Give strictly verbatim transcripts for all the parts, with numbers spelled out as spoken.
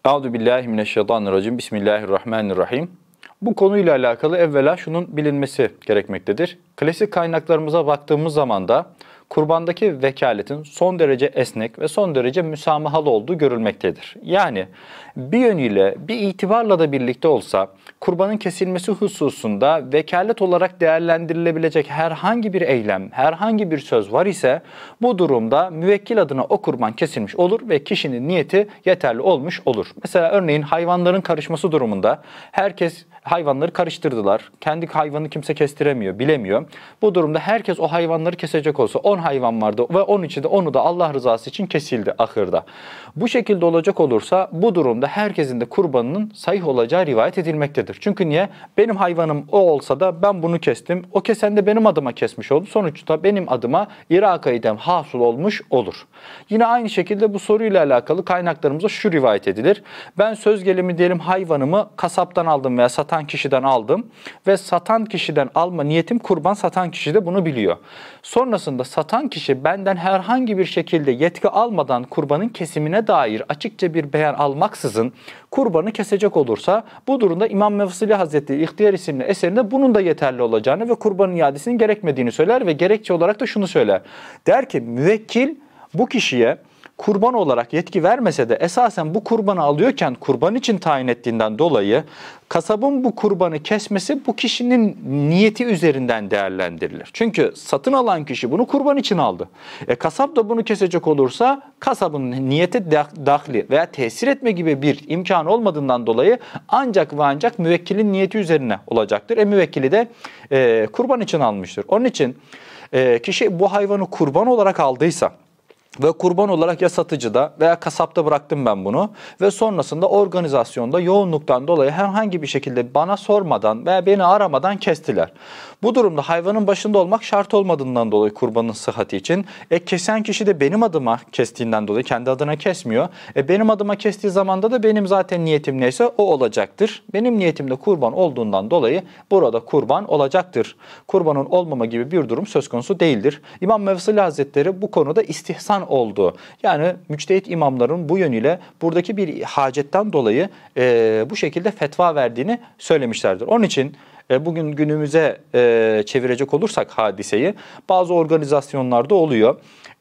Euzubillahimineşşeytanirracim. Bismillahirrahmanirrahim. Bu konuyla alakalı evvela şunun bilinmesi gerekmektedir. Klasik kaynaklarımıza baktığımız zaman da kurbandaki vekaletin son derece esnek ve son derece müsamahalı olduğu görülmektedir. Yani bir yönüyle bir itibarla da birlikte olsa kurbanın kesilmesi hususunda vekalet olarak değerlendirilebilecek herhangi bir eylem, herhangi bir söz var ise bu durumda müvekkil adına o kurban kesilmiş olur ve kişinin niyeti yeterli olmuş olur. Mesela örneğin hayvanların karışması durumunda herkes hayvanları karıştırdılar. Kendi hayvanı kimse kestiremiyor, bilemiyor. Bu durumda herkes o hayvanları kesecek olsa on hayvan vardı ve on içinde onu da Allah rızası için kesildi ahırda. Bu şekilde olacak olursa bu durumda herkesin de kurbanının sahih olacağı rivayet edilmektedir. Çünkü niye? Benim hayvanım o olsa da ben bunu kestim. O kesen de benim adıma kesmiş oldu. Sonuçta benim adıma iraka idem hasıl olmuş olur. Yine aynı şekilde bu soruyla alakalı kaynaklarımıza şu rivayet edilir. Ben söz gelimi diyelim hayvanımı kasaptan aldım veya satan kişiden aldım ve satan kişiden alma niyetim kurban, satan kişi de bunu biliyor. Sonrasında satan kişi benden herhangi bir şekilde yetki almadan kurbanın kesimine dair açıkça bir beyan almaksızın kurbanı kesecek olursa bu durumda İmam Mevsili Hazretleri İhtiyar isimli eserinde bunun da yeterli olacağını ve kurbanın iadesinin gerekmediğini söyler ve gerekçe olarak da şunu söyler. Der ki müvekkil bu kişiye kurban olarak yetki vermese de esasen bu kurbanı alıyorken kurban için tayin ettiğinden dolayı kasabın bu kurbanı kesmesi bu kişinin niyeti üzerinden değerlendirilir. Çünkü satın alan kişi bunu kurban için aldı. E, kasap da bunu kesecek olursa kasabın niyeti dahli veya tesir etme gibi bir imkan olmadığından dolayı ancak ve ancak müvekkilin niyeti üzerine olacaktır. E müvekkili de e, kurban için almıştır. Onun için e, kişi bu hayvanı kurban olarak aldıysa ve kurban olarak ya satıcıda veya kasapta bıraktım ben bunu ve sonrasında organizasyonda yoğunluktan dolayı herhangi bir şekilde bana sormadan veya beni aramadan kestiler. Bu durumda hayvanın başında olmak şart olmadığından dolayı kurbanın sıhhati için e, kesen kişi de benim adıma kestiğinden dolayı kendi adına kesmiyor. E, benim adıma kestiği zamanda da benim zaten niyetim neyse o olacaktır. Benim niyetim de kurban olduğundan dolayı burada kurban olacaktır. Kurbanın olmama gibi bir durum söz konusu değildir. İmam Mevsili Hazretleri bu konuda istihsan oldu. Yani müçtehit imamların bu yönüyle buradaki bir hacetten dolayı e, bu şekilde fetva verdiğini söylemişlerdir. Onun için e, bugün günümüze e, çevirecek olursak hadiseyi bazı organizasyonlarda oluyor.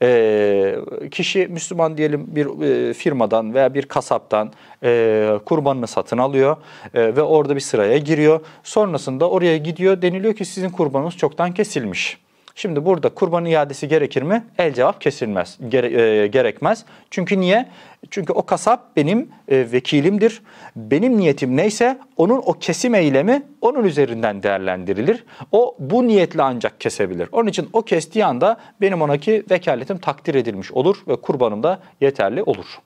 E, kişi Müslüman diyelim bir e, firmadan veya bir kasaptan e, kurbanını satın alıyor e, ve orada bir sıraya giriyor. Sonrasında oraya gidiyor, deniliyor ki sizin kurbanınız çoktan kesilmiş. Şimdi burada kurban iadesi gerekir mi? El cevap kesilmez, gere, e, gerekmez. Çünkü niye? Çünkü o kasap benim e, vekilimdir. Benim niyetim neyse onun o kesim eylemi onun üzerinden değerlendirilir. O bu niyetle ancak kesebilir. Onun için o kestiği anda benim onaki vekaletim takdir edilmiş olur ve kurbanım da yeterli olur.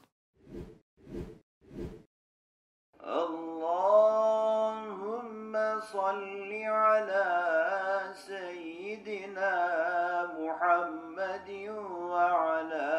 Allahümme salli ala seyyidina Muhammedin ve ala